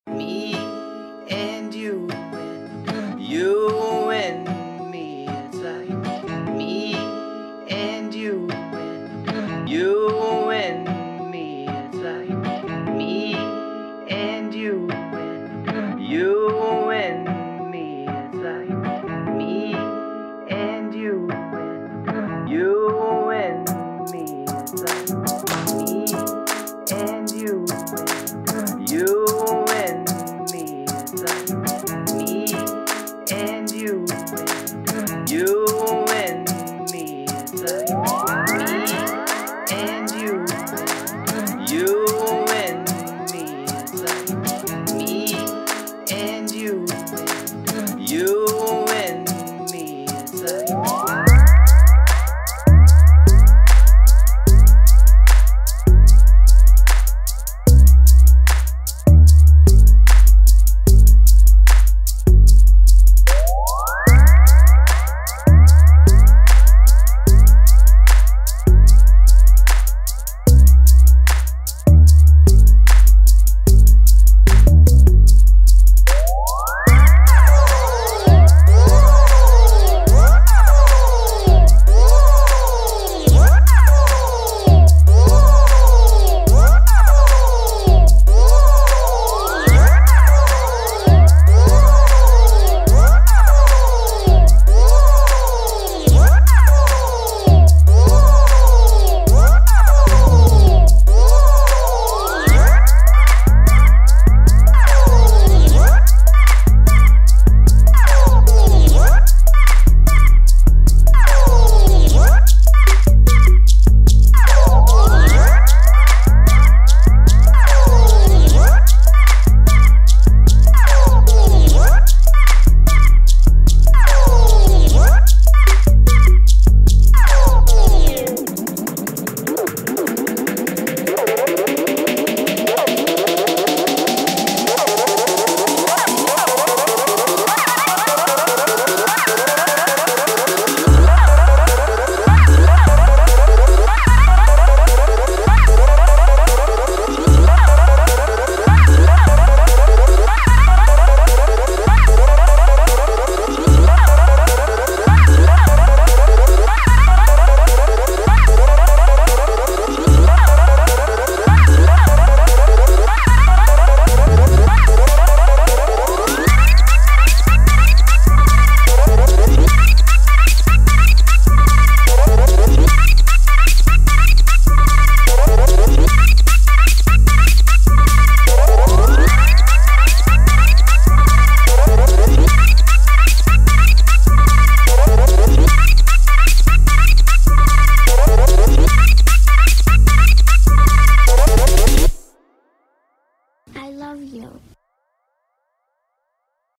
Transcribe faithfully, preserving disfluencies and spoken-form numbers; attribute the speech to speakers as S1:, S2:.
S1: Me and you and you and me. It's like me and you and you and me. It's like me and you and you and me. It's like me and you and you and me. It's like me and you and you. You and me, it's like me and you, you and me, it's like me and you, you and me, it's like.
S2: I love you.